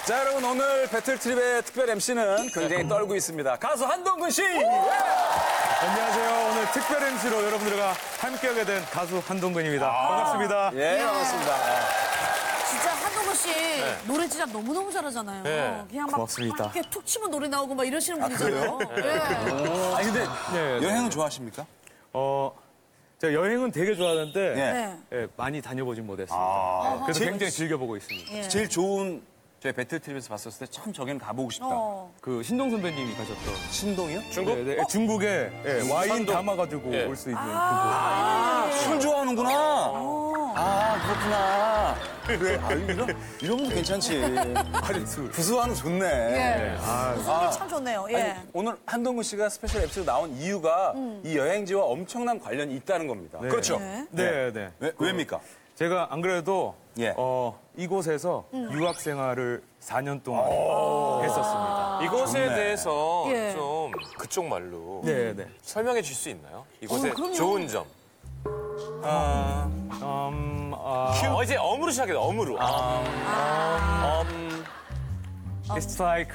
자, 여러분 오늘 배틀트립의 특별 MC는 굉장히 떨고 있습니다. 가수 한동근 씨! 안녕하세요. 오늘 특별 MC로 여러분들과 함께하게 된 가수 한동근입니다. 반갑습니다. 예, 반갑습니다. 진짜 한동근 씨 노래 진짜 너무너무 잘하잖아요. 그냥 막 고맙습니다. 이렇게 툭 치면 노래 나오고 막 이러시는 분이잖아요. 네. 아니, 근데 네. 여행은 좋아하십니까? 제가 여행은 되게 좋아하는데 네. 예, 많이 다녀보진 못했습니다. 그래서 굉장히 즐겨보고 있습니다. 예. 제일 좋은 저희 배틀트립에서 봤었을 때 참 저기는 가보고 싶다. 그 신동 선배님이 가셨던 신동이요? 중국? 네, 네, 중국에 와인 산동. 담아가지고 예. 올 수 있는 술 좋아하는구나. 아, 그렇구나. 그래, 이런 분도 괜찮지. 아니 술. 구수한 좋네. 예. 웃음이 참 좋네요. 예. 아니, 오늘 한동근 씨가 스페셜 MC로 나온 이유가 이 여행지와 엄청난 관련이 있다는 겁니다. 그렇죠? 네, 네. 왜입니까? 제가 안 그래도 예. 이곳에서 유학 생활을 4년 동안 했었습니다. 이곳에 좋네. 대해서 예. 좀 그쪽 말로 네, 네. 설명해 줄 수 있나요? 이곳의 그럼요. 좋은 점. 이제 엄으로 시작해요. 엄으로. It's like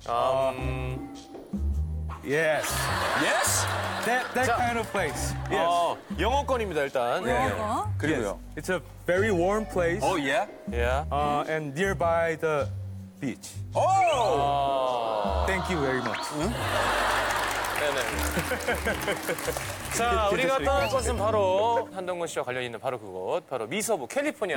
yes, Yes? that kind of place. Yes. 영어권입니다, 일단. 그리고요. It's a very warm place 어, 예? 예. and nearby the beach. 오! Thank you very much. 네네. 자, 우리가 떠날 것은 바로 한동근 씨와 관련 있는 바로 그곳, 바로 미서부 캘리포니아.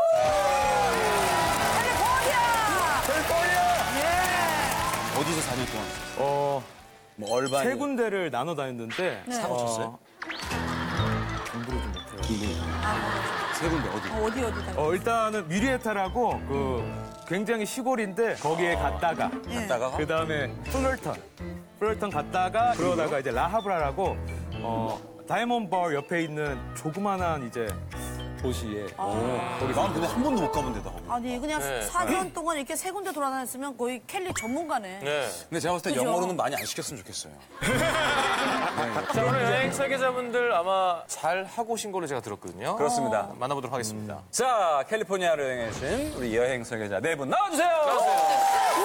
어디서 4년 동안? 뭐 얼반. 세 군데를 나눠 다녔는데 사고 쳤어요? 공부를 좀 못해요. 세 군데 어디? 어디 다. 일단은 뮤리에타라고 그 굉장히 시골인데 거기에 갔다가 갔다가 그 다음에 플럴턴 갔다가 그러다가 이제 라하브라라고 다이몬드 바 옆에 있는 조그만한 이제 도시에 난 근데 한 번도 못 가본 데다. 아니 그냥 네. 4년 동안 이렇게 세 군데 돌아다녔으면 거의 켈리 전문가네. 네. 근데 제가 봤을 때 그죠? 영어로는 많이 안 시켰으면 좋겠어요. 자, 오늘 여행 설계자분들 아마 잘 하고 오신 걸로 제가 들었거든요. 그렇습니다. 만나보도록 하겠습니다. 자, 캘리포니아로 여행하신 우리 여행 설계자 네 분 나와주세요.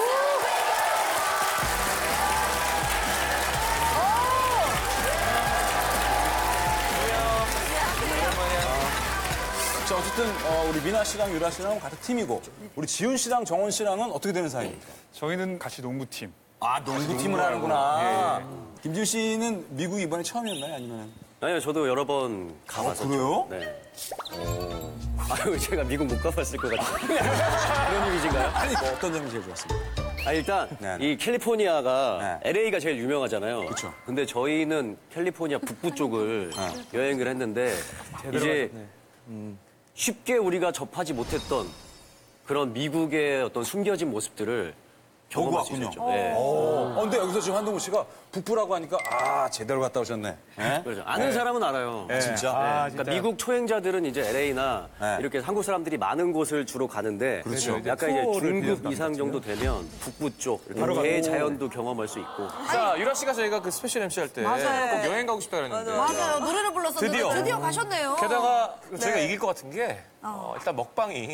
자, 어쨌든 우리 미나 씨랑 유라 씨랑 같은 팀이고 우리 지훈 씨랑 정원 씨랑은 어떻게 되는 사이입니까? 저희는 같이 농구팀. 아, 농구팀을 하는구나. 김지훈 씨는 미국 이번에 처음이었나요? 아니면? 아니요, 저도 여러 번 가봤었죠. 그래요? 네. 아유, 제가 미국 못 가봤을 것 같아요. 그런 이미지인가요? 아니, 뭐 어떤 점이 제일 좋았습니까? 일단 네. 이 캘리포니아가 네. LA가 제일 유명하잖아요. 그쵸. 근데 저희는 캘리포니아 북부 쪽을 여행을 했는데 이제 쉽게 우리가 접하지 못했던 그런 미국의 어떤 숨겨진 모습들을 경험할 수 왔군요. 있었죠. 네. 근데 여기서 지금 한동훈 씨가 북부라고 하니까 제대로 갔다 오셨네. 네? 그렇죠. 아는 사람은 알아요. 진짜? 그러니까 미국 초행자들은 이제 LA나 네. 이렇게 한국 사람들이 많은 곳을 주로 가는데 그렇죠. 약간 이제 투어를 중급 비해서 이상 정도 되면 북부 쪽 이렇게 대자연도 경험할 수 있고 자, 유라 씨가 저희가 그 스페셜 MC 할 때 꼭 맞아요. 여행 가고 싶다 그랬는데. 맞아요. 노래를 불렀었는데 드디어 가셨네요. 게다가 저희가 이길 것 같은 게 일단 먹방이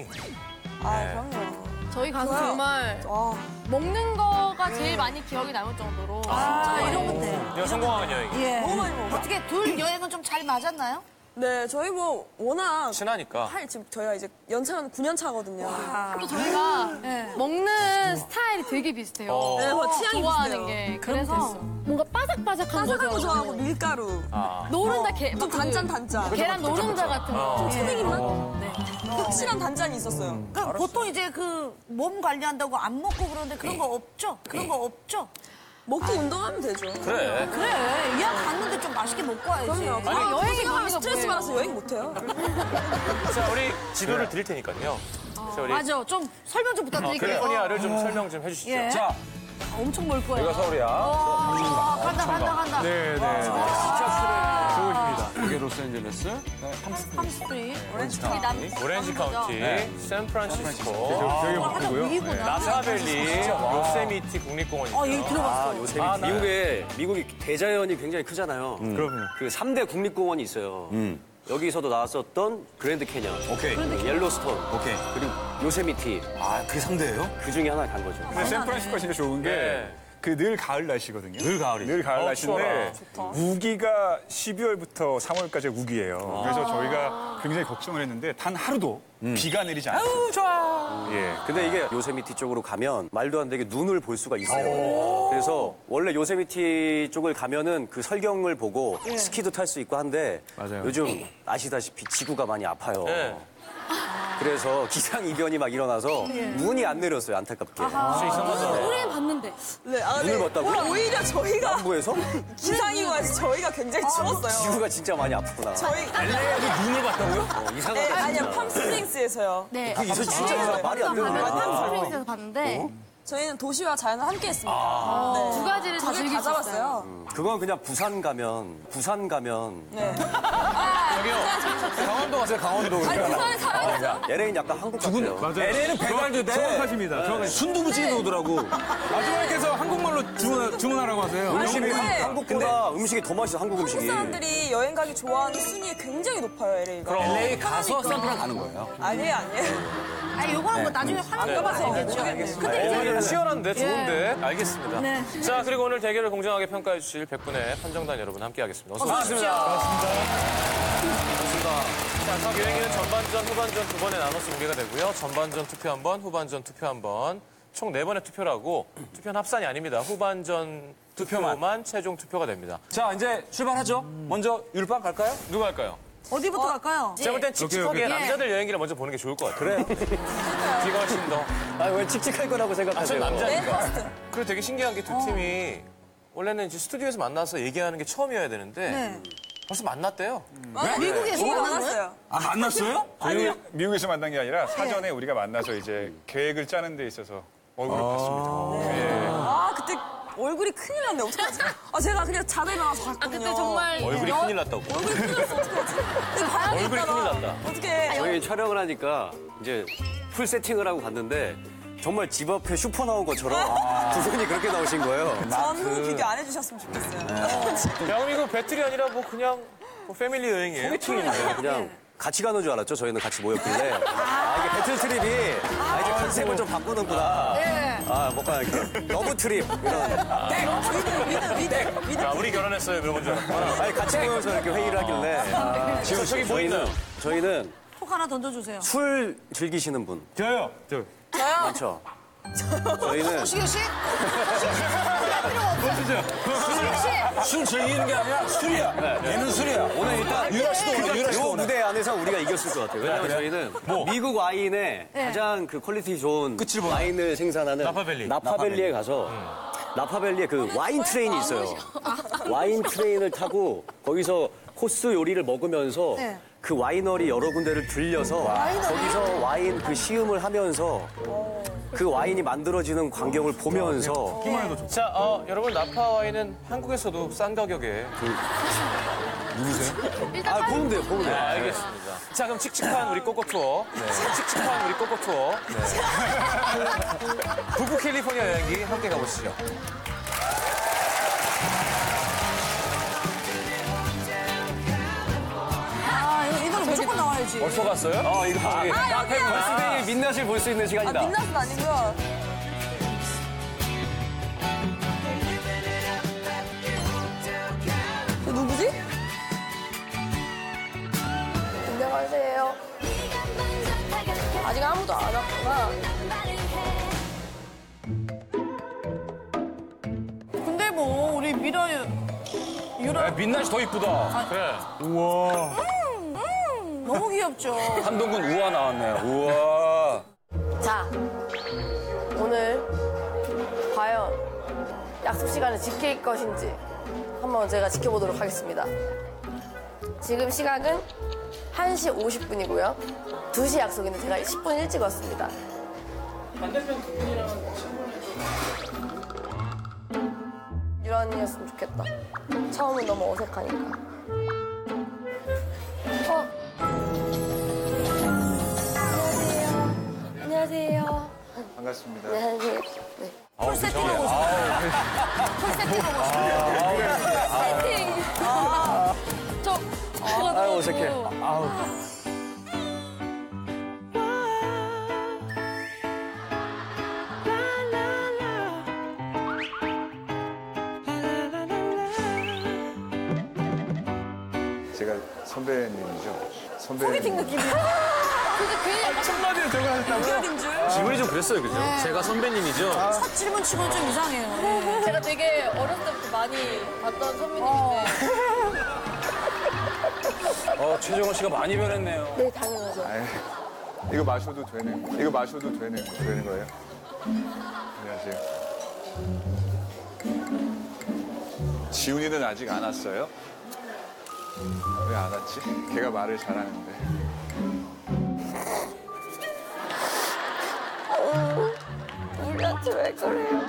저희 가서 정말 먹는 거가 제일 많이 기억이 남을 정도로 이러면 돼. 내가 성공한 여행. 예. 어떻게 둘 여행은 좀 잘 맞았나요? 네, 저희 뭐 워낙 친하니까. 지금 저희가 이제 연차는 9년 차거든요. 또 저희가 먹는 스타일이 되게 비슷해요. 네, 뭐 취향이 좋아하는 비슷해요. 게 그래서 뭔가 바삭바삭한 바삭한 거 거죠. 좋아하고 밀가루, 노른자 좀 단짠. 계란 노른자 같은 거. 튀김 맛? 네. 확실한 단짠이 있었어요. 그러니까 보통 이제 그 몸 관리한다고 안 먹고 그러는데 그런 거 없죠? 그런 거 없죠? 먹고 운동하면 되죠. 그래. 그래. 이왕 갔는데 좀 맛있게 먹고 와야지. 그럼요. 아니, 여행의 생각하면 의미가 스트레스 뭐예요? 받아서 여행 못 해요. 자, 우리 지도를 드릴 테니까요. 자, 우리 맞아. 좀 설명 좀 부탁드릴게요. 캘리포니아를 좀 설명 좀 해주시죠. 예. 자, 엄청 멀 거예요. 여기가 서울이야. 간다. 네네. 좋으십니다. 이게 로스앤젤레스. 팜스트리트. 오렌지 카운티, 샌프란시스코, 저기 목표고요. 미국이구나. 나사밸리, 요세미티 국립공원이 있어요. 얘기 들어봤어. 요새 네. 미국이 대자연이 굉장히 크잖아요. 그럼요. 그 3대 국립공원이 있어요. 여기서도 나왔었던 그랜드 캐년, 오케이. 옐로스톤, 오케이. 그리고 요세미티 아, 그게 상대예요? 그 중에 하나 간 거죠. 근데 샌프란시스코가 진짜 좋은 게 네. 그 늘 가을 날씨거든요. 늘 가을이죠. 늘 가을 날씨인데 좋다. 우기가 12월부터 3월까지 우기예요. 그래서 저희가 굉장히 걱정을 했는데 단 하루도 비가 내리지 않았어요. 아유, 좋아. 예. 근데 이게 요세미티 쪽으로 가면 말도 안 되게 눈을 볼 수가 있어요. 그래서 원래 요세미티 쪽을 가면은 그 설경을 보고 스키도 탈 수 있고 한데 맞아요. 요즘 아시다시피 지구가 많이 아파요. 네. 그래서 기상이변이 막 일어나서 눈이 안 내렸어요, 안타깝게. 노래 봤는데. 네, 아, 눈을 봤다고요? 오히려 저희가 남부에서 기상이고 해서 저희가 굉장히 추웠어요. 지구가 진짜 많이 아프구나. 저희 눈을 봤다고요? 이상하다. 아니요 팜스프링스에서요. 네. 이거 진짜 말이 안 되는 거야. 팜스프링스에서 봤는데 저희는 도시와 자연을 함께했습니다. 네. 두 가지를 다 저를 즐길 다 수 있어요. 잡았어요. 그건 그냥 부산 가면 네. 강원도 가세요, 강원도. 아니 부산에 살아있어요. LA는 약간 한국 같아요. 맞아요. LA는 배달도 돼. 정확하십니다. 정확하십니다. 순두부찌개 오더라고. 아주머니께서 한국말로 주문하라고 하세요. 음식이 근데 한국보다 음식이 더 맛있어, 한국 한국 음식이. 사람들이 여행 가기 좋아하는 순위에 굉장히 높아요, LA가. 그럼 LA 가서 샌프란 가는 거예요. 아니에요. 아니, 요거는 뭐 나중에 화면 떠봐서 알겠죠. 네. 치열한데, 좋은데. 알겠습니다. 네. 자, 그리고 오늘 대결을 공정하게 평가해 주실 100분의 판정단 여러분 함께 하겠습니다. 어서 오십시오. 자, 각 여행기는 전반전, 후반전 두 번에 나눠서 공개가 되고요. 전반전 투표 한 번, 후반전 투표 한 번. 총 4번의 투표를 하고 투표는 합산이 아닙니다. 후반전 투표만 최종 투표가 됩니다. 자, 이제 출발하죠. 먼저 율빵 갈까요? 누가 할까요? 어디부터 갈까요? 제가 볼 땐 칙칙하게 여기. 남자들 여행기를 먼저 보는 게 좋을 것 같아요. 그래요? 뒤가 훨씬 더. 아, 왜 칙칙할 거라고 전 생각하세요? 남자니까. 그리고 되게 신기한 게 두 팀이 원래는 이제 스튜디오에서 만나서 얘기하는 게 처음이어야 되는데 네. 벌써 만났대요. 미국에서 이거 만났어요? 많았어요. 아, 만났어요? 저희 미국에서 만난 게 아니라 사전에 우리가 만나서 이제 계획을 짜는 데 있어서 얼굴을 봤습니다. 예. 아 그때 얼굴이 큰일 났네. 어떡하지? 아 제가 그냥 자다 일어나서 봤거든요. 그때 정말 얼굴이 큰일 났다고. 얼굴이 큰일 났어. 어떡하지? 근데 봐야겠다. 얼굴이 큰일 났다. 어떡해. 저희 촬영을 하니까 이제 풀 세팅을 하고 갔는데 정말 집 앞에 슈퍼 나온 것처럼 두 분이 그렇게 나오신 거예요. 전후 비교 안 해주셨으면 좋겠어요. 야, 그럼 이거 배틀이 아니라 뭐 그냥 뭐 패밀리 여행이에요. 소개팅인데 그냥 같이 가는 줄 알았죠. 저희는 같이 모였길래. 아, 이게 배틀 트립이 이제 컨셉을 좀 바꾸는구나. 아, 뭔가 이렇게 러브 트립 이런. 자, 우리 결혼했어요. 이런 건줄 알았구나. 아니, 같이 모여서 이렇게 회의를 하길래. 지금 저기 뭐 있나요? 저희는 톡 하나 던져주세요. 술 즐기시는 분 저요. 저. 많죠. 저희는 시경 씨? 술 즐기는 게 아니라 술이야. 얘는 술이야. 오늘 일단 유라 씨도 오늘 유라 씨도 이 오늘. 무대 안에서 우리가 이겼을 것 같아요. 왜냐면 저희는 미국 와인의 가장 그 퀄리티 좋은 와인을 생산하는 나파밸리에 가서 나파밸리에 그 와인 트레인이 있어요. 와인 트레인을 타고 거기서 코스 요리를 먹으면서 네. 그 와이너리 여러 군데를 들려서 거기서 와인 그 시음을 하면서 그 와인이 만들어지는 광경을 보면서 자, 여러분 나파 와인은 한국에서도 싼 가격에. 아 보면 돼요, 보면 네, 돼요. 알겠습니다. 자, 그럼 칙칙한 우리 꼬꼬 투어. 칙칙한 우리 꼬꼬 투어. 북부 캘리포니아 여행기 함께 가보시죠. 아, 이거는 무조건 나와야지. 벌써 갔어요? 이거 저기 카페 걸스데이 민낯을 볼 수 있는 아 시간이다. 민낯은 아니고요. 저 누구지? 안녕하세요. 아직 아무도 안 왔구나. 근데 뭐, 우리 미라, 유라. 민낯이 더 이쁘다. 그래. 너무 귀엽죠? 한동근 우아 나왔네요. 우아. 자, 오늘 과연 약속 시간을 지킬 것인지 한번 제가 지켜보도록 하겠습니다. 지금 시각은 1시 50분이고요. 2시 약속인데 제가 10분 일찍 왔습니다. 반대편 두 분이랑 유란이었으면 좋겠다. 처음은 너무 어색하니까. 안녕하세요. 반갑습니다. 안녕하세요. 네. 풀 세팅하고 싶어요. 풀 세팅하고 싶어요. 세팅. 저 그거 아유, 어색해. 아우. 제가 선배님이죠. 소개팅 느낌이야. 근데 괜히 약간 한마디를 저걸 하셨다고요? 소개팅 줄. 질문이 좀 그랬어요, 그죠? 제가 선배님이죠? 첫 질문 치고는 좀 이상해요. 제가 되게 어렸을 때부터 많이 봤던 선배님인데. 최정원 씨가 많이 변했네요. 네, 당연하죠. 아이, 이거 마셔도 되는 거예요? 안녕하세요. 지훈이는 아직 안 왔어요? 왜 안 왔지? 걔가 말을 잘하는데. 우리한테 왜 그래요?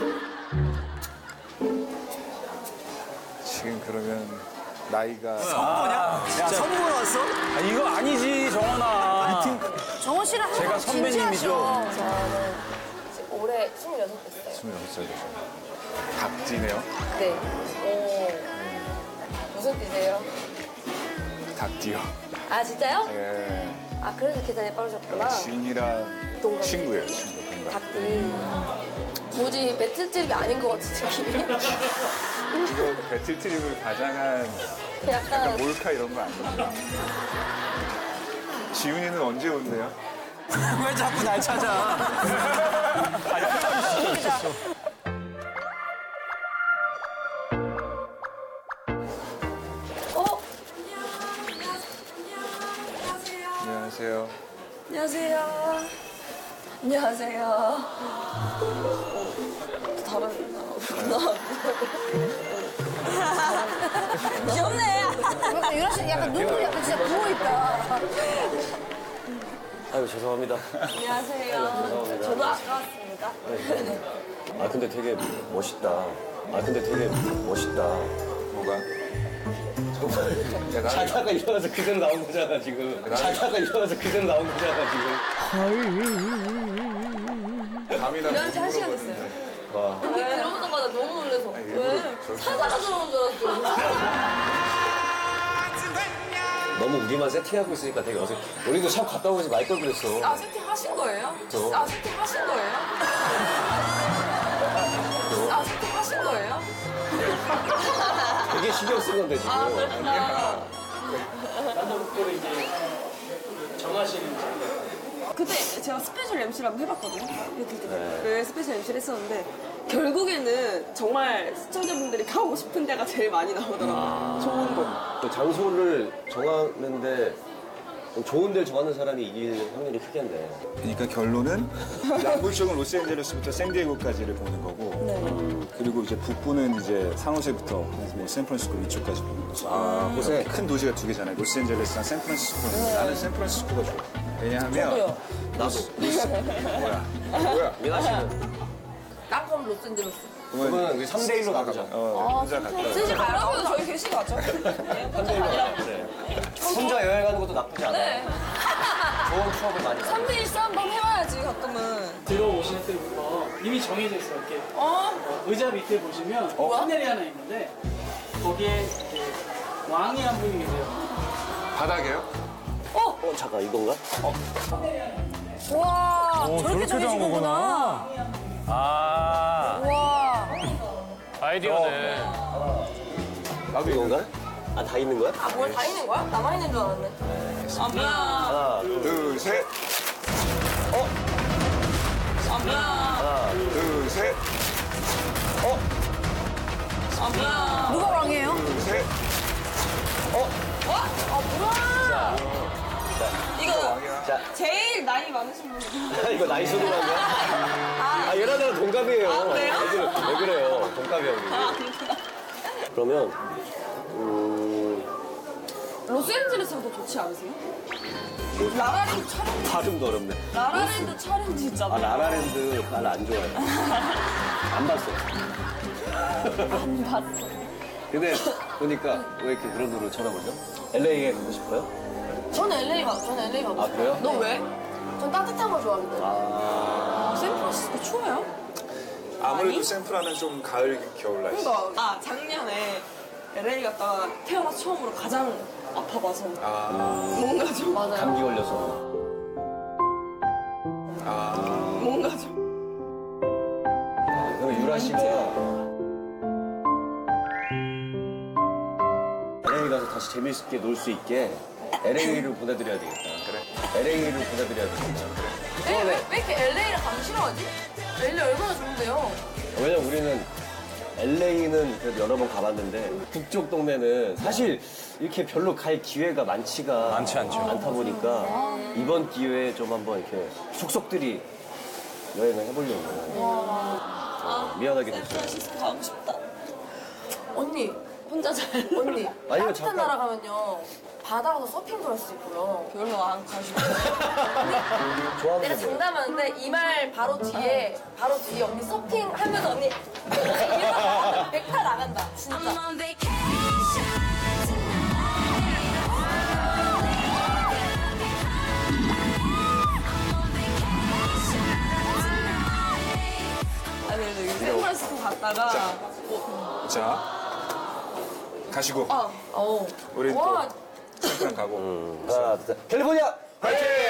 지금 그러면 나이가 야, 선물 왔어? 이거 아니지, 정원아. 정원 씨랑 제가 항상 선배님이죠. 진지하셔. 저는 올해 26 됐어요. 26살 되죠. 닭띠네요. 네. 무슨 띠세요? 닭띠요. 아, 진짜요? 예. 아, 그래서 계산이 빠르셨구나. 지훈이랑 동갑. 친구예요, 친구. 동갑. 닭띠. 뭐지, 배틀집이 아닌 것 같은 느낌이. 이거 배틀트립을 가장한 약간 몰카 이런 거 아니에요? 지훈이는 언제 온대요? 왜 자꾸 날 찾아? 안녕하세요. 안녕하세요. 안녕하세요. 다른 귀엽네. 약간 유라 씨 약간 눈물이 약간 진짜 부어있다. 아유, 죄송합니다. 안녕하세요. 저도 아까 왔습니다. 아, 근데 되게 멋있다. 뭐가? 정말. 자다가 일어나서 그대로 나온 거잖아, 지금. 자다가 일어나서 그대로 나온 거잖아, 지금. 감이나 일어난 지 1시간 됐어요. 근데 들어오자마자 너무 놀라서. 왜? 사자가 들어온 줄 알았어. 너무 우리만 세팅하고 있으니까 되게 어색해. 우리도 샵 갔다 오면서 말 걸 그랬어. 아, 세팅 하신 거예요? 아, 세팅 하신 거예요? 아, 세팅 하신 거예요? 되게 신경 쓴 건데, 지금. 아, 그렇구나. 그때 제가 스페셜 MC를 한번 해봤거든요. 그 스페셜 MC를 했었는데 결국에는 정말 시청자분들이 가고 싶은 데가 제일 많이 나오더라고요. 좋은 곳. 그 장소를 정하는데 좋은 데를 정하는 사람이 이길 확률이 크겠네. 그러니까 결론은 남부 쪽은 로스앤젤레스부터 샌디에고까지를 보는 거고 그리고 이제 북부는 이제 산호세부터 뭐 샌프란시스코 위쪽까지 보는 거죠. 아, 호세. 큰 도시가 두 개잖아요. 로스앤젤레스랑 샌프란시스코는 나는 샌프란시스코가 좋아. 왜냐하면 나도. 뭐야? 미나 씨는? 난 그럼 로스앤젤레스. 그러면 3대1로 나가자. 혼자 갔다. 진짜 가라고요. 저희 계시 가죠. 3대1로 그래. 혼자 여행 가는 것도 나쁘지 않아. 네. 좋은 추억을 많이 만들어. 3대1 싸움 한번 해봐야지 가끔은. 들어오실 때부터 이미 정해져 있어요. 이렇게 의자 밑에 보시면 파넬이 하나 있는데 거기에 이렇게 왕이 한 분이 계세요. 바닥에요? 잠깐, 이건가? 와, 저렇게 정해진 거구나. 아, 와. 아이디어네. 나도 이건가? 아, 다 있는 거야? 아, 뭘 다 있는 거야? 나만 있는 줄 알았네. 하나, 둘, 셋. 둘, 셋. 누가 왕이에요? 둘, 셋. 이거 자, 제일 나이 많으신 분. 이거 나이 소리라는 거야? 아, 얘랑 나랑 동갑이에요. 아, 그래요? 왜 그래요? 동갑이야, 우리. 그러면, 로스앤젤레스가 더 좋지 않으세요? 라라랜드 촬영. 발음도 어렵네. 라라랜드 촬영지 아, 있잖아요. 라라랜드 별로 안 좋아해. 안 봤어. 안 봤어. 근데 보니까 왜 이렇게 그런 노래를 쳐다보죠? LA에 가고 싶어요? 저는 LA 가고 아, 싶어요. 그래요? 너 왜? 전 따뜻한 거 좋아하는데. 아, 샌프란시스코 추워요? 아무래도 샌프라는 좀 가을, 겨울 날씨. 작년에 LA 갔다가 태어나서 처음으로 가장 아파봐서. 뭔가 좀. 맞아요. 감기 걸려서. 뭔가 좀. 그럼 유라 씨가 LA 가서 다시 재밌게 놀 수 있게 LA를 보내드려야 되겠다. 그래. LA를 보내드려야 되겠다. 그래. 왜 이렇게 LA를 가기 싫어하지? LA 얼마나 좋은데요? 왜냐면 우리는 LA는 그래도 여러 번 가봤는데 북쪽 동네는 사실 이렇게 별로 갈 기회가 많지가 많지 않죠. 않다 보니까 이번 기회에 좀 한번 이렇게 속속들이 여행을 해보려고 미안하게 됐어요. 샌프란시스코 가고 싶다. 언니, 혼자 잘. 언니. 아니요, 따뜻한 잠깐. 나라 가면요. 바다 가서 서핑도 할 수 있고요. 별로 안 가시고. 좋아하는 내가 게 뭐예요? 장담하는데 이 말 바로 뒤에 언니 서핑 하면서 언니 100% 나간다. 진짜. 아니, 근데 여기 샌프란시스코 갔다가. 자, 가시고 어. 우리 또 와, 샌프란 가고. 하나, 둘, 셋. 캘리포니아! 화이팅!